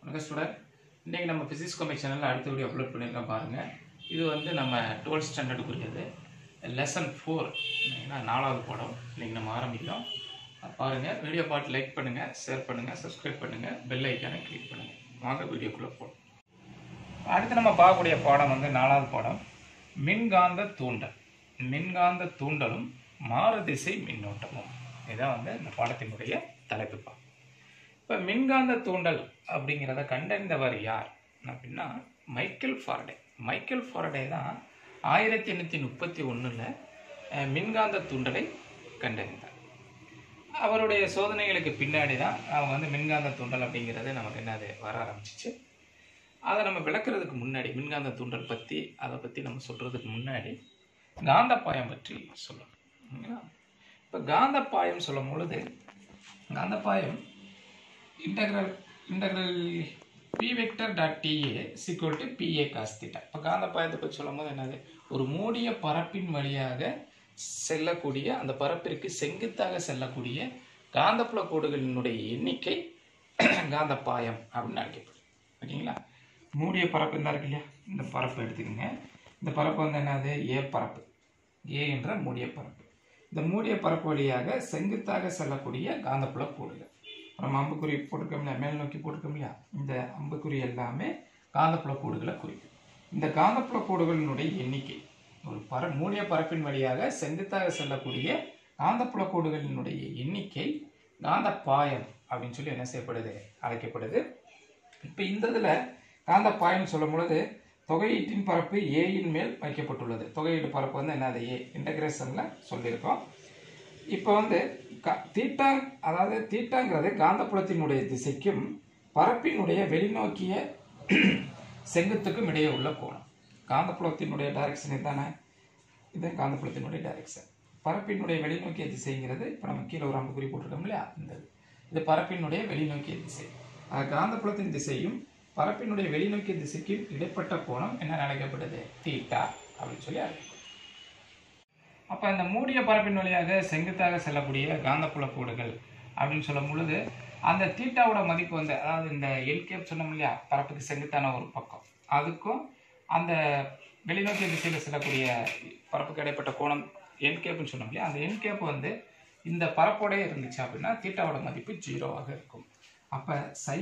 வணக்கம் ஸ்டூடெண்ட். இன்றைக்கி நம்ம ஃபிசிக்ஸ் கம்பெனி சேனலில் அடுத்த வீடியோ அப்லோட் பண்ணியிருக்கோம் பாருங்கள். இது வந்து நம்ம 12th ஸ்டாண்டர்டுக்குரியது லெசன் 4 4வது பாடம். இன்றைக்கி நம்ம ஆரம்பிக்கிறோம். பாருங்கள், வீடியோ பார்த்து லைக் பண்ணுங்கள், ஷேர் பண்ணுங்கள், சப்ஸ்கிரைப் பண்ணுங்கள், பெல் ஐக்கானை கிளிக் பண்ணுங்கள். வாங்க வீடியோக்குள்ளே போகணும். அடுத்து நம்ம பார்க்கக்கூடிய பாடம் வந்து 4வது பாடம், மின்காந்த தூண்டல். மின்காந்த தூண்டலும் மாறுதிசை மின்னோட்டமும். இதான் வந்து இந்த பாடத்தினுடைய தலைப்பு. இப்போ மின்காந்த தூண்டல் அப்படிங்கிறத கண்டறிந்தவர் யார் அப்படின்னா மைக்கேல் ஃபாரடே. மைக்கேல் ஃபாரடே தான் 1831 மின்காந்த தூண்டலை கண்டறிந்தார். அவருடைய சோதனைகளுக்கு பின்னாடி தான் அவங்க வந்து மின்காந்த தூண்டல் அப்படிங்கிறது நமக்கு என்னது வர ஆரம்பிச்சிச்சு. அதை நம்ம விளக்குறதுக்கு முன்னாடி, மின்காந்த தூண்டல் பற்றி அதை பற்றி நம்ம சொல்கிறதுக்கு முன்னாடி காந்தப்பாயம் பற்றி சொல்லணும். இப்போ காந்தப்பாயம் சொல்லும் பொழுது காந்தப்பாயம் integral p vector dot ta equal to pa cos theta. இப்போ காந்தப்பாயத்தை பற்றி சொல்லும் போது என்னது, ஒரு மூடிய பரப்பின் வழியாக செல்லக்கூடிய, அந்த பரப்பிற்கு செங்குத்தாக செல்லக்கூடிய காந்தப்புல கோடுகளினுடைய எண்ணிக்கை காந்தப்பாயம் அப்படின்னு அழைக்கப்படும். ஓகேங்களா? மூடிய பரப்பு இருந்தா இருக்கு இல்லையா, இந்த பரப்பு எடுத்துக்கோங்க. இந்த பரப்பு வந்து என்னது, ஏ பரப்பு, ஏ என்ற மூடிய பரப்பு. இந்த மூடிய பரப்பு வழியாக செங்குத்தாக செல்லக்கூடிய காந்தப்புல கோடுகள். நம்ம அம்புக்குறி போட்டிருக்கோம்ல, மேல் நோக்கி போட்டிருக்கோம் இல்லையா, இந்த அம்புக்குறி எல்லாமே காந்தப்புல கோடுகளை குறிக்கும். இந்த காந்தப்புல கோடுகளினுடைய எண்ணிக்கை, ஒரு மூடிய பரப்பின் வழியாக செங்குத்தாக செல்லக்கூடிய காந்தப்புல கோடுகளினுடைய எண்ணிக்கை காந்தப்பாயம் அப்படின்னு சொல்லி என்ன செய்யப்படுது, அழைக்கப்படுது. இப்போ இந்த இதில் காந்தப்பாயம் சொல்லும் பொழுது தொகையீட்டின் பரப்பு ஏயின் மேல் வைக்கப்பட்டுள்ளது. தொகையீட்டு பரப்பு வந்து என்னது, ஏ இன்டகிரேஷனில் சொல்லியிருக்கோம். இப்போ வந்து தீட்டா, அதாவது தீட்டாங்கிறது காந்தப்புலத்தினுடைய திசைக்கும் பரப்பினுடைய வெளிநோக்கிய செங்குத்துக்கும் இடையே உள்ள கோணம். காந்தப்புலத்தினுடைய டைரக்ஷன் இதுதானே, இது காந்தப்புலத்தினுடைய டைரக்ஷன். பரப்பினுடைய வெளிநோக்கிய திசைங்கிறது இப்போ நம்ம கீழே ஒரு அம்புக்குறி போட்டிருக்கோம் இல்லையா, இது பரப்பினுடைய வெளிநோக்கிய திசை. காந்தப்புலத்தின் திசையும் பரப்பினுடைய வெளிநோக்கிய திசைக்கு இடைப்பட்ட கோணம் என்ன அழைக்கப்படுது, தீட்டா அப்படின்னு சொல்லி அழைக்கப்படுது. அப்போ இந்த மூடிய பரப்பின் வழியாக செங்குத்தாக செல்லக்கூடிய காந்தப்புல கோடுகள் அப்படின்னு சொல்லும் பொழுது அந்த தீட்டாவோட மதிப்பு வந்து, அதாவது இந்த என்கேப் சொன்னோம் இல்லையா, பரப்புக்கு செங்குத்தான ஒரு பக்கம், அதுக்கும் அந்த வெளிநோக்கிய திசையில் செல்லக்கூடிய பரப்புக்கு இடைப்பட்ட கோணம் என்கேப்னு சொன்னோம் இல்லையா, அந்த என்கேப் வந்து இந்த பரப்போடே இருந்துச்சு அப்படின்னா தீட்டாவோட மதிப்பு 0ஆக இருக்கும். அப்போ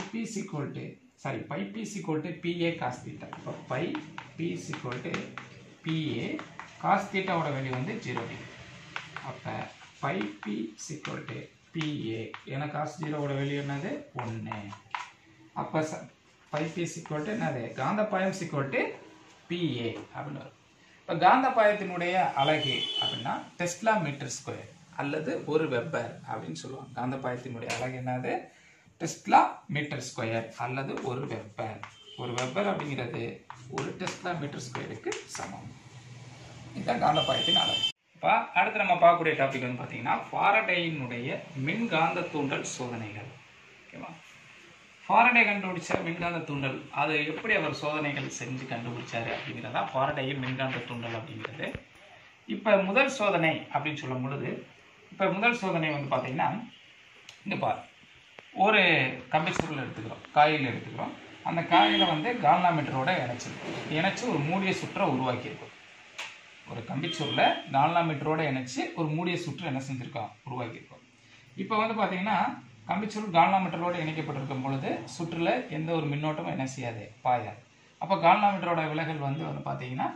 phi B equal to PA cos theta. இப்போ phi B equal to PA cos thetaவோட வேல்யூ வந்து 0 டிகிரி. அப்போ phi B equal to PA, ஏன்னா cos 0வோட வேல்யூ என்னது, 1. அப்போ பை பி சிக்வல் டு என்னது, காந்தப்பாயம் சிக்வல் டு PA அப்படின்னு வரும். இப்போ காந்தப்பாயத்தினுடைய அலகு அப்படின்னா டெஸ்லா மீட்டர் ஸ்கொயர் அல்லது ஒரு வெப்பர் அப்படின்னு சொல்லுவாங்க. காந்தப்பாயத்தினுடைய அலகு என்னது, டெஸ்லா மீட்டர் ஸ்கொயர் அல்லது ஒரு வெப்பர். ஒரு வெப்பர் அப்படிங்கிறது ஒரு டெஸ்லா மீட்டர் ஸ்கொயருக்கு சமம். இதுதான் காந்தப்பாயத்தின் அளவு. இப்போ அடுத்து நம்ம பார்க்கக்கூடிய டாபிக் வந்து பார்த்தீங்கன்னா ஃபாரடேயினுடைய மின்காந்த தூண்டல் சோதனைகள். ஓகேவா? ஃபாரடே கண்டுபிடிச்ச மின்காந்த தூண்டல், அது எப்படி அவர் சோதனைகள் செஞ்சு கண்டுபிடிச்சாரு அப்படிங்கிறதா ஃபாரடேயின் மின்காந்த தூண்டல் அப்படிங்கிறது. இப்போ முதல் சோதனை அப்படின்னு சொல்லும் பொழுது, இப்போ முதல் சோதனை வந்து பார்த்தீங்கன்னா இங்கே பாரு, ஒரு கம்பிச்சுருள் எடுத்துக்கிறோம், காயில் எடுத்துக்கிறோம். அந்த காயில் வந்து கால்னாமீட்டரோட இணைச்சு ஒரு மூடிய சுற்றை உருவாக்கியிருக்கோம். ஒரு கம்பிச்சுருளை கால்னாமீட்டரோட இணைச்சு ஒரு மூடிய சுற்று என்ன செஞ்சுருக்கோம், உருவாக்கியிருக்கோம். இப்போ வந்து பார்த்தீங்கன்னா கம்பிச்சுருள் கால்னாமீட்டரோட இணைக்கப்பட்டிருக்கும் பொழுது சுற்றில் எந்த ஒரு மின்னோட்டமும் என்ன செய்யாது, பாயாது. அப்போ கால்னாமீட்டரோட விலகல் வந்து பார்த்தீங்கன்னா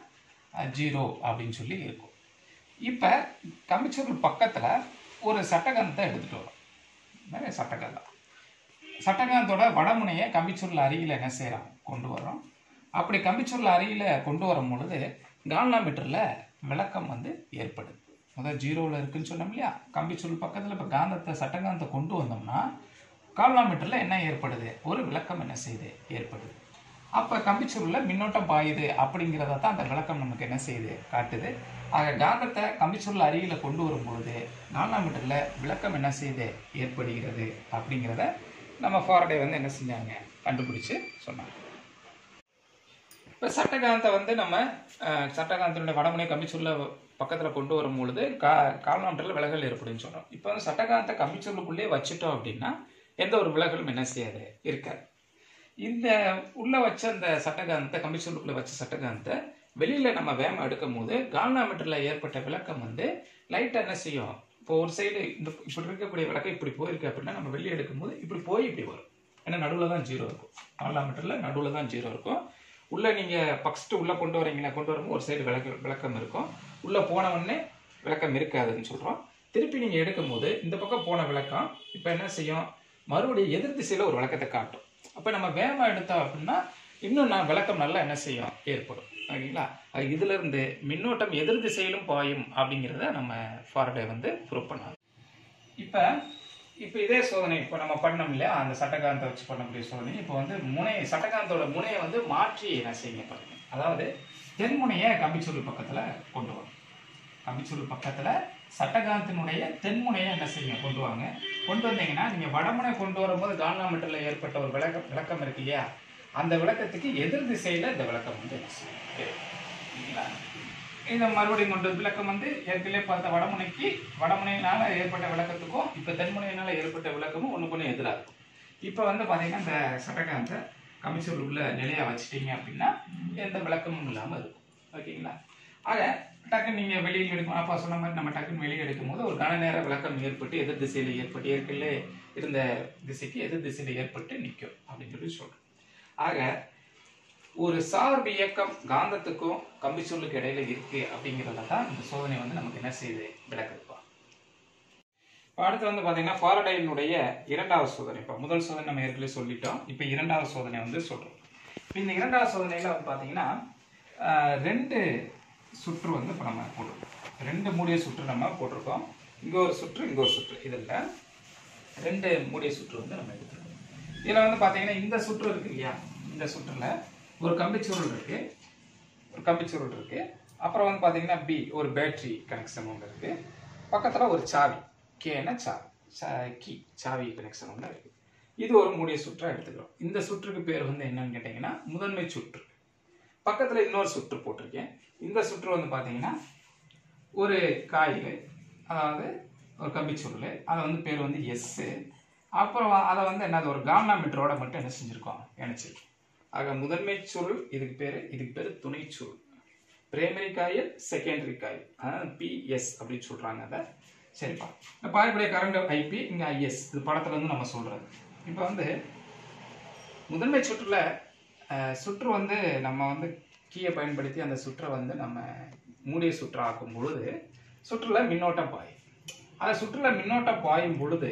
0 அப்படின்னு சொல்லி இருக்கும். இப்போ கம்பிச்சுருள் பக்கத்தில் ஒரு சட்டகாந்தத்தை எடுத்துகிட்டு வரோம். நிறைய சட்டகாந்தத்தோட வடமுனையை கம்பிச்சுருள் அருகில் என்ன செய்கிறோம், கொண்டு வரோம். அப்படி கம்பிச்சுருள் அருகில் கொண்டு வரும் பொழுது கால்னாமீட்டரில் விளக்கம் வந்து ஏற்படுது. முதல் 0வில் இருக்குன்னு சொன்னோம் இல்லையா, கம்பிச்சுருள் பக்கத்தில் இப்போ சட்டகாந்தத்தை கொண்டு வந்தோம்னா கால்னாமீட்டரில் என்ன ஏற்படுது, ஒரு விளக்கம் என்ன செய்யுது, ஏற்படுது. அப்போ கம்பிச்சுருளில் மின்னோட்டம் பாயுது அப்படிங்கிறத தான் அந்த விளக்கம் நமக்கு என்ன செய்யுது, காட்டுது. ஆக காந்தத்தை கம்பிச்சுருள் அருகில் கொண்டு வரும் பொழுது கால்னாமீட்டரில் விளக்கம் என்ன செய்யுது, ஏற்படுகிறது அப்படிங்கிறத நம்ம ஃபாரடே வந்து என்ன செஞ்சாங்க, கண்டுபிடிச்சு சொன்னாங்க. இப்போ சட்டகாந்தத்தை வந்து நம்ம சட்டகாந்தத்தினுடைய வடமுனை கம்பிச்சுருளை பக்கத்தில் கொண்டு வரும் பொழுது கால்னாமீட்டரில் விலகல் ஏற்படுன்னு சொன்னோம். இப்போ வந்து சட்டகாந்தத்தை கம்பிச்சுருளுக்குள்ளே வச்சுட்டோம் அப்படின்னா எந்த ஒரு விலகலும் என்ன செய்யாது, இருக்காது. இந்த உள்ள வச்ச அந்த சட்டகாந்தத்தை கம்பிச்சூலுக்குள்ள வச்ச சட்டகாந்தத்தை வெளியில நம்ம வேகம் எடுக்கும் போது கால்வனோமீட்டர்ல ஏற்பட்ட விளக்கம் வந்து லைட்டா என்ன செய்யும்? இப்போ ஒரு சைடு இந்த இப்படி இருக்கக்கூடிய விளக்கம் இப்படி போயிருக்கு அப்படின்னா நம்ம வெளியே எடுக்கும் போது இப்படி போய் இப்படி வரும். ஏன்னா நடுவில் தான் 0 இருக்கும். கால்வனோமீட்டர்ல நடுவில் தான் 0 இருக்கும். உள்ள நீங்க ஃபர்ஸ்ட் உள்ள கொண்டு வரீங்கன்னா கொண்டு வரும்போது ஒரு சைடு விளக்கம் இருக்கும். உள்ள போன உடனே விளக்கம் இருக்காதுன்னு சொல்றோம். திருப்பி நீங்க எடுக்கும் போது இந்த பக்கம் போன விளக்கம் இப்ப என்ன செய்யும்? மறுபடியும் எதிர் திசையில ஒரு விளக்கத்தை காட்டும். அப்ப நம்ம வேகமா எடுத்தோம் அப்படின்னா இன்னும் விளக்கம் நல்லா என்ன செய்யும்? ஏற்படும். ஓகேங்களா? இதுல இருந்து மின்னோட்டம் எதிர் திசையிலும் பாயும் அப்படிங்கிறத நம்ம ஃபாரடே வந்து ப்ரூவ் பண்ணாங்க. இப்ப இதே சோதனை இப்போ நம்ம பண்ணோம் இல்லையா, அந்த சட்டகாந்தத்தை வச்சு பண்ணக்கூடிய சோதனை. இப்போ வந்து சட்டகாந்தோட முனையை வந்து மாற்றி என்ன செய்யுங்க பாருங்க. அதாவது தென்முனையை கம்பிச்சுருள் பக்கத்துல கொண்டு வரும். கம்பிச்சுருள் பக்கத்துல சட்டகாந்தத்தினுடைய தென்முனையை என்ன செய்யுங்க கொண்டு வாங்க. கொண்டு வந்தீங்கன்னா நீங்க வடமுனை கொண்டு வரும்போது கால்வனோமீட்டர்ல ஏற்பட்ட ஒரு விளக்கம் இருக்கு இல்லையா, அந்த விளக்கத்துக்கு எதிர் திசையில இந்த விளக்கம் வந்து இந்த மறுபடியும் கொண்டு விளக்கம் வந்து ஏற்கனவே பார்த்த வடமுனையினால ஏற்பட்ட விளக்கத்துக்கும் இப்ப தென்முனையினால ஏற்பட்ட விளக்கமும் ஒண்ணுக்கு எதிராக இருக்கும். இப்ப வந்து பாத்தீங்கன்னா இந்த சட்டகாந்த கம்பிச்சுருளுக்குள்ள நிலையா வச்சுட்டீங்க அப்படின்னா எந்த விளக்கமும் இல்லாம இருக்கும். ஓகேங்களா? ஆக டக்குன்னு நீங்க வெளியில் எடுக்கும், அப்பா சொன்ன மாதிரி நம்ம டக்குன்னு வெளியே எடுக்கும் போது ஒரு கன நேர விளக்கம் ஏற்பட்டு எதிர் திசையில ஏற்பட்டு ஏற்கனவே இருந்த திசைக்கு எதிர் திசையில ஏற்பட்டு நிற்கும் அப்படின்னு சொல்லி சொல்றோம். ஆக ஒரு சார்பு இயக்கம் காந்தத்துக்கும் கம்பிச்சுருளுக்கு இடையில இருக்கு அப்படிங்கிறத தான் இந்த சோதனை வந்து நமக்கு என்ன செய்யுது? விளக்குதுப்பா. அடுத்து வந்து பாத்தீங்கன்னா ஃபாரடேயினுடைய இரண்டாவது சோதனை. இப்ப முதல் சோதனை நம்ம ஏற்கனவே சொல்லிட்டோம். இப்ப இரண்டாவது சோதனை வந்து சொல்றோம். இந்த இரண்டாவது சோதனையில வந்து பாத்தீங்கன்னா 2 சுற்று வந்து இப்ப நம்ம போட்டிருக்கோம். 2 மூடிய சுற்று நம்ம போட்டிருக்கோம். இங்க ஒரு சுற்று, இங்க ஒரு சுற்று. இதுல 2 மூடிய சுற்று வந்து நம்ம எடுத்துருக்கோம். இதுல வந்து பாத்தீங்கன்னா இந்த சுற்று இருக்கு இல்லையா, இந்த சுற்றுல ஒரு கம்பிச்சுருள் இருக்கு, அப்புறம் வந்து பாத்தீங்கன்னா பி ஒரு பேட்டரி கனெக்ஷன் ஒன்று இருக்கு, பக்கத்துல ஒரு சாவி கேன சாவி கனெக்ஷன் ஒன்று இருக்கு. இது ஒரு மூடிய சுற்றா எடுத்துக்கிறோம். இந்த சுற்றுக்கு பேர் வந்து என்னன்னு கேட்டீங்கன்னா முதன்மை சுற்று. பக்கத்துல இன்னொரு சுற்று போட்டிருக்கேன். இந்த சுற்று வந்து பாத்தீங்கன்னா ஒரு காயில், அதாவது ஒரு கம்பிச்சுருள், அதை வந்து பேர் வந்து எஸ். அப்புறம் அதை வந்து என்னது ஒரு கால்வனோமீட்டரோட மட்டும் என்ன செஞ்சிருக்கோம்? இணைச்சிருக்கோம். ஆக முதன்மை சுருள் இதுக்கு பேரு துணை சுருள். Primary coil, secondary coil, PS அப்படின்னு சொல்றாங்க. அதை சரிப்பா. பாயக்கூடிய கரண்ட் ஐபி, இங்க ஐஎஸ். இது படத்துல இருந்து நம்ம சொல்றது. இப்ப வந்து முதன்மை சுற்றுல சுற்று வந்து நம்ம வந்து கீயை பயன்படுத்தி அந்த சுற்றை வந்து நம்ம மூடிய சுற்று ஆக்கும் பொழுது சுற்றுல மின்னோட்டம் பாயும். அந்த சுற்றுல மின்னோட்டம் பாயும் பொழுது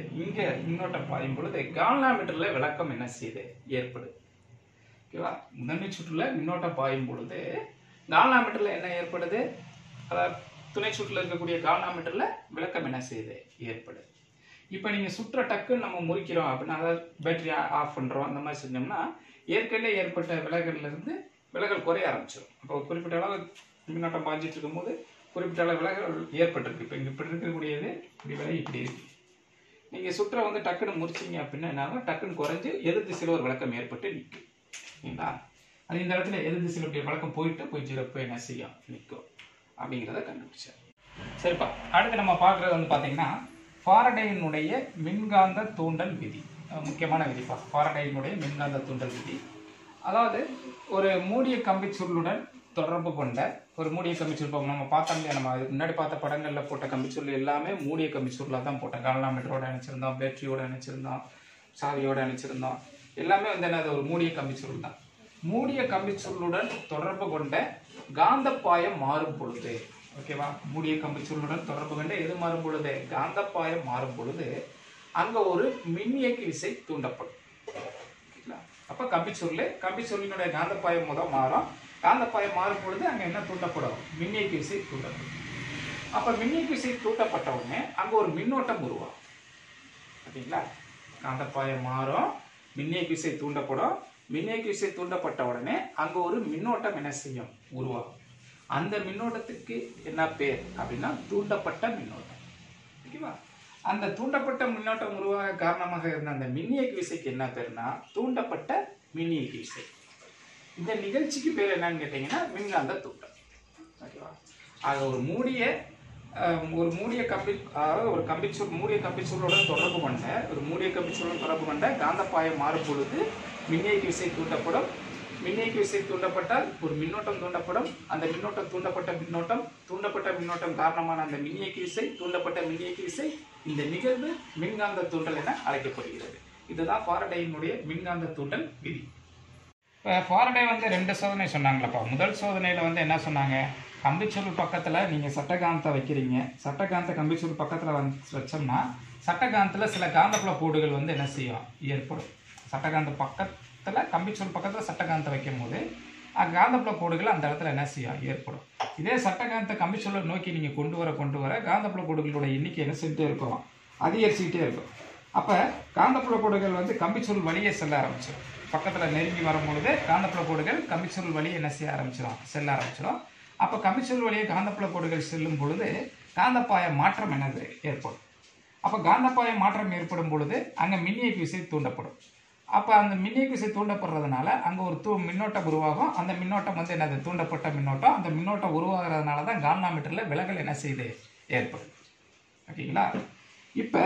கால்வனோமீட்டர்ல விளக்கம் என்ன செய்யுது? ஏற்படுது. ஓகேவா? முதன்மை சுற்றுல மின்னோட்டம் பாயும் பொழுது கால்வனோமீட்டர்ல என்ன ஏற்படுது? அதாவது துணை சுற்றுல இருக்கக்கூடிய கால்வனோமீட்டர்ல விளக்கம் என்ன செய்யுது? ஏற்படுது. இப்ப நீங்க சுற்ற டக்குன்னு நம்ம முறிக்கிறோம் அப்படின்னா, அதாவது பேட்டரி ஆஃப் பண்றோம், அந்த மாதிரி செஞ்சோம்னா ஏற்கனவே ஏற்பட்ட விலகல்ல இருந்து விலகல் குறைய ஆரம்பிச்சிடும். அப்போ குறிப்பிட்ட அளவு மின்னோட்டம் பாய்ஞ்சிட்டு இருக்கும் போது குறிப்பிட்ட அளவு விலகல் ஏற்பட்டிருக்கு. இப்போ இங்க இப்படி இருக்கக்கூடியது இப்படி விலகி இப்படி இருக்கு. நீங்க சுற்ற வந்து டக்குன்னு முறிச்சிங்க அப்படின்னா என்ன ஆகும்? டக்குன்னு குறைஞ்சு எதிர் திசையில ஒரு விளக்கம் ஏற்பட்டு நிற்கும். சரிங்களா? அது இந்த இடத்துல எதிர் திசையில இப்படி விளக்கம் போய் 0 போய் என்ன செய்யும்? நிற்கும் அப்படிங்கிறத கண்டுபிடிச்சார். சரிப்பா. அடுத்து நம்ம பார்க்கறது வந்து பாத்தீங்கன்னா ஃபாரடேயினுடைய மின்காந்த தூண்டல் விதி. முக்கியமான விதிப்பா, ஃபாரடேயினுடைய மின்காந்த தூண்டல் விதி. அதாவது ஒரு மூடிய கம்பிச்சுருளுடன் தொடர்பு கொண்ட ஒரு மூடிய கம்பிச்சுருள், நம்ம பார்த்தோம் இல்லையா, நம்ம முன்னாடி பார்த்த படங்கள்ல போட்ட கம்பிச்சுருள் எல்லாமே மூடிய கம்பிச்சுருளா தான் போட்டோம். கால்வனோமீட்டரோட இணைச்சிருந்தோம், பேட்டரியோட இணைச்சிருந்தோம், சாவியோட இணைச்சிருந்தோம். எல்லாமே வந்து என்னது? ஒரு மூடிய கம்பிச்சுருள் தான். மூடிய கம்பிச்சுருளுடன் தொடர்பு கொண்ட காந்தப்பாயம் மாறும் பொழுது, ஓகேவா, மூடிய கம்பிச்சுருளுடன் தொடர்பு கொண்ட எது மாறும் பொழுது? காந்தப்பாயம் மாறும் பொழுது அங்க ஒரு மின்னியக்கு விசை தூண்டப்படும். அப்ப கம்பிச்சுருளினுடைய காந்தப்பாயம் முதல் மாறும். காந்தப்பாயம் மாறும் பொழுது அங்க என்ன தூண்டப்படும்? மின்னியக்கு விசை தூண்டப்படும். அப்ப மின்னியக்கு விசை தூண்டப்பட்ட உடனே அங்க ஒரு மின்னோட்டம் உருவாகும். ஓகேங்களா? காந்தப்பாயம் மாறும், மின்னியக்கு விசை தூண்டப்படும். மின்னியக்கு விசை தூண்டப்பட்ட உடனே அங்க ஒரு மின்னோட்டம் என்ன செய்யும்? உருவாகும். அந்த மின்னோட்டத்துக்கு என்ன பேர் அப்படின்னா தூண்டப்பட்ட மின்னோட்டம். ஓகேவா? அந்த தூண்டப்பட்ட மின்னோட்டம் உருவாக காரணமாக இருந்த அந்த மின்னியக்கு விசைக்கு என்ன பேருனா தூண்டப்பட்ட மின்னியக்கு விசை. இந்த நிகழ்ச்சிக்கு பேர் என்னன்னு கேட்டீங்கன்னா மின்காந்த தூண்டல். ஓகேவா? ஆக ஒரு மூடிய கம்பிச்சுருளுடன் தொடர்பு கொண்ட காந்தப்பாயம் மாறும் பொழுது மின்னியக்கு விசை தூண்டப்படும். மின்னியக்கு விசை தூண்டப்பட்டால் ஒரு மின்னோட்டம் தூண்டப்படும். அந்த மின்னோட்டம் தூண்டப்பட்ட மின்னோட்டம் காரணமான அந்த மின்னியக்கு விசை, தூண்டப்பட்ட மின்னியக்கு விசை, இந்த நிகழ்வு மின்காந்த தூண்டல் என அழைக்கப்படுகிறது. இதுதான் ஃபாரடேயினுடைய மின்காந்த தூண்டல் விதி. இப்போ ஃபாரடே வந்து 2 சோதனை சொன்னாங்களப்பா. முதல் சோதனையில் வந்து என்ன சொன்னாங்க, கம்பிச்சுருள் பக்கத்தில் நீங்கள் சட்டகாந்தத்தை வைக்கிறீங்க. சட்டகாந்த கம்பிச்சுருள் பக்கத்தில் வச்சோம்னா சட்டகாந்தத்தில் சில காந்தப்புல கோடுகள் வந்து என்ன செய்யும், ஏற்படும். சட்டகாந்த பக்கத்தில் கம்பிச்சுருள் பக்கத்தில் சட்டகாந்தத்தை வைக்கும் போது காந்தப்புல கோடுகள் அந்த இடத்துல என்ன செய்யும், ஏற்படும். இதே சட்டகாந்த கம்பிச்சுருளை நோக்கி நீங்கள் கொண்டு வர காந்தப்புல கோடுகளோட எண்ணிக்கை என்ன செஞ்சுட்டே இருக்கும், அதிகரிச்சுக்கிட்டே இருக்கும். அப்போ காந்தப்புல கோடுகள் வந்து கம்பிச்சுருள் வழியே செல்ல ஆரம்பிச்சிடும். பக்கத்தில் நெருங்கி வரும்பொழுது காந்தப்புல கோடுகள் கம்பிச்சுருள் வழியே என்ன செய்ய ஆரம்பிச்சிடும், செல்ல ஆரம்பிச்சிடும். அப்போ கம்பிச்சுருள் வழியே காந்தப்புல கோடுகள் செல்லும் பொழுது காந்தப்பாய மாற்றம் என்னது ஏற்படும். அப்போ காந்தப்பாய மாற்றம் ஏற்படும் பொழுது அங்கே மின்னியக்கு விசை தூண்டப்படும். அப்போ அந்த மின்னியக்கு விசை தூண்டப்படுறதுனால அங்கே ஒரு மின்னோட்டம் உருவாகும். அந்த மின்னோட்டம் வந்து என்னது, தூண்டப்பட்ட மின்னோட்டம். அந்த மின்னோட்டம் உருவாகிறதுனால தான் கால்வாமீட்டரில் விலகல் என்ன செய்யுது, ஏற்படும். ஓகேங்களா. இப்போ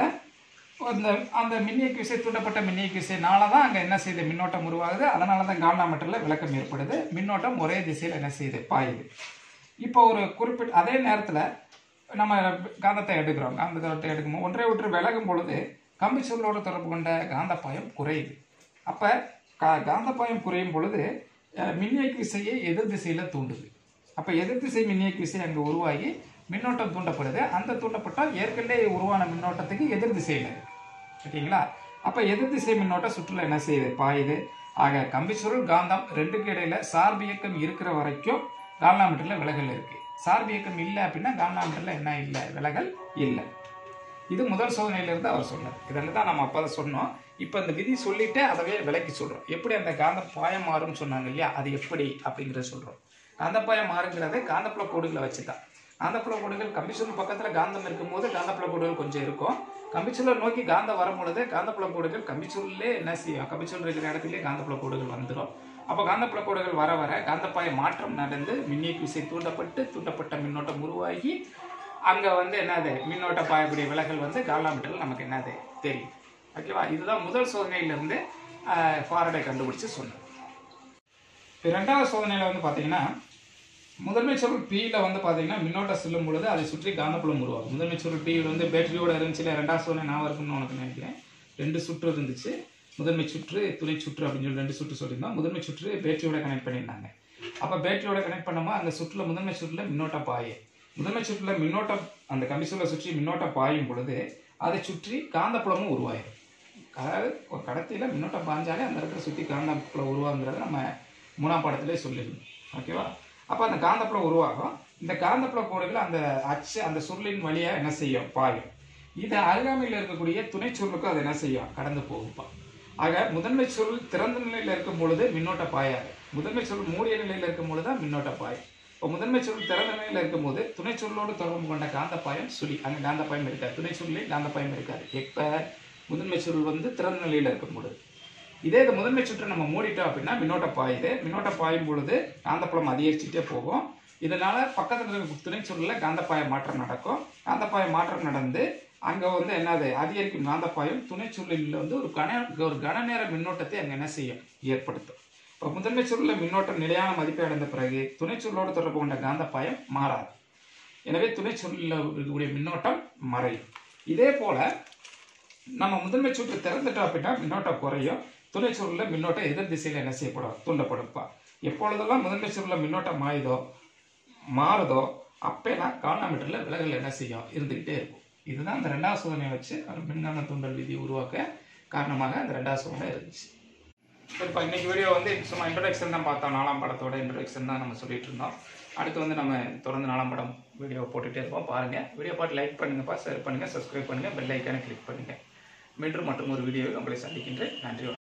அந்த மின்னியக்கு விசை, தூண்டப்பட்ட மின்னியக்கு விசைனால தான் அங்கே என்ன செய்யுது, மின்னோட்டம் உருவாகுது. அதனால தான் கால்வாமீட்டரில் விலக்கம் ஏற்படுது. மின்னோட்டம் ஒரே திசையில் என்ன செய்யுது, பாயுது. இப்போ ஒரு குறிப்பிட்ட அதே நேரத்தில் நம்ம காந்தத்தை எடுக்கிறோம். காந்தத்தை எடுக்கும்போது ஒன்றை விட்டு விலகும் பொழுது கம்பிச்சுருளோடு தொடர்பு கொண்ட காந்தப்பாயம் குறையுது. அப்போ காந்தப்பாயம் குறையும் பொழுது மின்னியக்கு விசையை எதிர் திசையில் தூண்டுது. அப்போ எதிர் திசை மின்னியக்கு விசை அங்கே உருவாகி மின்னோட்டம் தூண்டப்படுது. அந்த தூண்டப்பட்டால் ஏற்கனவே உருவான மின்னோட்டத்துக்கு எதிர் திசையில். ஓகேங்களா. அப்போ எதிர் திசை மின்னோட்டம் சுற்றுலா என்ன செய்யுது, பாயுது. ஆக கம்பிச்சுருள் காந்தம் ரெண்டுக்கு இடையில சார்பு இயக்கம் இருக்கிற வரைக்கும் கால்வாமீட்டரில் விலகல் இருக்கு. சார்பு இயக்கம் இல்லை அப்படின்னா கால்வாமீட்டரில் என்ன இல்லை, விலகல் இல்லை. இது முதல் சோதனையிலிருந்து அவர் சொன்னார். இதெல்லாம் தான் நம்ம அப்போ சொன்னோம். இப்போ இந்த விதி சொல்லிட்டு அதவே விலக்கி சொல்கிறோம். எப்படி அந்த காந்த பாயம் மாறும்னு சொன்னாங்க இல்லையா, அது எப்படி அப்படிங்கிறத சொல்கிறோம். காந்தப்பாயம் மாறுங்கிறது காந்தப்புல கோடுகளை வச்சு தான். காந்தப்புல கோடுகள் கம்பிச்சுருள் பக்கத்தில் காந்தம் இருக்கும்போது காந்தப்புல கோடுகள் கொஞ்சம் இருக்கும். கம்பிச்சுருளை நோக்கி காந்தம் வரும்பொழுது காந்தப்புல கோடுகள் கம்பிச்சுருளே என்ன செய்யும், கம்பிச்சுருள் இருக்கிற இடத்துலேயே காந்தப்புல கோடுகள் வந்துடும். அப்போ காந்தப்புல கோடுகள் வர வர காந்தப்பாய மாற்றம் நடந்து மின்னியக்கு விசை தூண்டப்பட்ட மின்னோட்டம் உருவாகி அங்கே வந்து என்னது, மின்னோட்ட பாயக்கூடிய விலகல் வந்து கால்வாமீட்டரில் நமக்கு என்னது தெரியும். ஓகேவா. இதுதான் முதல் சோதனையிலிருந்து ஃபாரடே கண்டுபிடிச்சு சொன்னது. இப்போ 2வது சோதனையில் வந்து பார்த்தீங்கன்னா முதன்மை சுருள் பியில் வந்து பார்த்தீங்கன்னா மின்னோட்டம் செல்லும் பொழுது அதை சுற்றி காந்தப்புலம் உருவாகும். முதன்மை சுருள் பி வந்து பேட்டரியோடு இருந்துச்சு. 2வது சோதனை நான் இருக்குன்னு உனக்கு நினைக்கிறேன். 2 சுற்று இருந்துச்சு. முதன்மை சுற்று, துணை சுற்று அப்படின்னு சொல்லி 2 சுற்று சொல்லியிருந்தோம். முதன்மை சுற்று பேட்டரியோட கனெக்ட் பண்ணியிருந்தாங்க. அப்போ பேட்டரியோட கனெக்ட் பண்ணும்போது அந்த சுற்றுல முதன்மை சுற்றுல மின்னோட்டம் பாயும். முதன்மை சுற்றுல மின்னோட்டம் அந்த கம்பிச்சுருளை சுற்றி மின்னோட்டம் பாயும் பொழுது அதை சுற்றி காந்தப்புலமும் உருவாயிடும். அதாவது ஒரு கடத்தியில் மின்னோட்டம் பாய்ஞ்சாலே அந்த இடத்துல சுற்றி காந்தப்புலம் உருவாங்கிறத நம்ம 3ஆம் பாடத்திலே சொல்லியிருந்தோம். ஓகேவா. அப்போ அந்த காந்தப்புலம் உருவாகும். இந்த காந்தப்புல கோடுகள் அந்த அந்த சுருளின் வழியாக என்ன செய்யும், பாயும். இது அருகாமையில் இருக்கக்கூடிய துணை சுருளுக்கும் அது என்ன செய்யும், கடந்து போகும்பா. ஆக முதன்மை சுருள் திறந்த நிலையில் இருக்கும் பொழுது மின்னோட்ட பாயாது. முதன்மை சுருள் மூடிய நிலையில் இருக்கும் பொழுது தான் மின்னோட்ட பாயும். இப்போ முதன்மை சுருள் திறந்த நிலையில் இருக்கும்போது துணை சுருளோடு தொடர்பு கொண்ட காந்தப்பாயம் சுழி, அங்கே காந்தப்பாயம் இருக்காது. துணை சுருளில் காந்தப்பாயம் இருக்காது. எப்போ முதன்மை சுருள் வந்து திறந்த நிலையில் இருக்கும் பொழுது. இதே இந்த முதன்மை சுற்றை நம்ம மூடிட்டோம் அப்படின்னா மின்னோட்டம் பாயுது. மின்னோட்டம் பாயும் பொழுது காந்தப்புலம் அதிகரிச்சுட்டே போகும். இதனால பக்கத்தில் இருக்க துணை சுருளில் காந்தப்பாய மாற்றம் நடக்கும். காந்தப்பாய மாற்றம் நடந்து அங்கே வந்து என்னது, அதிகரிக்கும் காந்தப்பாயம் துணை சுருளில் வந்து ஒரு கன நேர மின்னோட்டத்தை அங்கே என்ன செய்யும், ஏற்படுத்தும். இப்போ முதன்மை சுருளில் மின்னோட்டம் நிலையான மதிப்பை அடைந்த பிறகு துணை சுருளோடு தொடர்பு கொண்ட காந்தப்பாயம் மாறாது. எனவே துணை சுருளில் இருக்கக்கூடிய மின்னோட்டம் மறையும். இதே போல நம்ம முதன்மை சுற்று திறந்துட்டோம் அப்படின்னா மின்னோட்டம் குறையும். துணை சுருளில் மின்னோட்டம் எதிர் திசையில் என்ன செய்யப்படும், தூண்டப்படுப்பா. எப்பொழுதெல்லாம் முதன்மை சுருளில் மின்னோட்டம் மாறுதோ அப்பெல்லாம் கால்வாமீட்டரில் விலகல் என்ன செய்யும், இருந்துக்கிட்டே இருக்கும். இதுதான் அந்த 2வது சோதனையை வச்சு மின்காந்த தூண்டல் விதி உருவாக்க காரணமாக அந்த 2வது சோதனை இருந்துச்சு. இப்போ இன்னைக்கு வீடியோ வந்து சும்மா இன்ட்ரோடக்ஷன் தான் பார்த்தோம். 4ஆம் படத்தோட இன்ட்ரோடக்ஷன் தான் நம்ம சொல்லிட்டு இருந்தோம். அடுத்து வந்து நம்ம தொடர்ந்து 4ஆம் படம் வீடியோ போட்டுகிட்டே இருப்போம். பாருங்கள். வீடியோ பார்த்து லைக் பண்ணுங்கப்பா, ஷேர் பண்ணுங்கள், சப்ஸ்கிரைப் பண்ணுங்கள், பெல் ஐக்கானை கிளிக் பண்ணுங்கள். மீண்டும் மற்றும் ஒரு வீடியோவை உங்களை சந்திக்கின்றேன். நன்றி.